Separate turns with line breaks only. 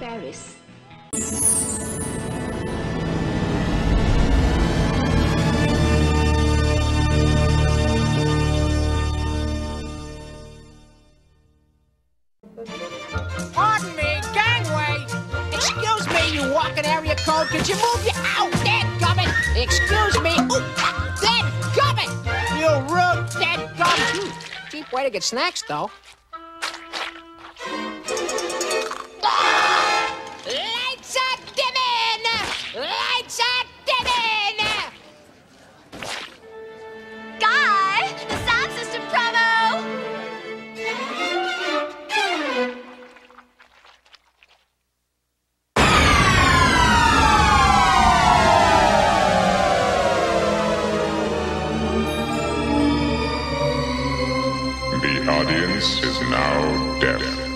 Paris.
Pardon me, gangway! Excuse me, you walking area code. Could you move your... Ow, dadgummit! Excuse me. Ooh, dadgummit! You rude dadgum! Cheap way to get snacks, though. Lights are dimming! Lights are dimming!
Guy, the sound system promo!
The audience is now deaf.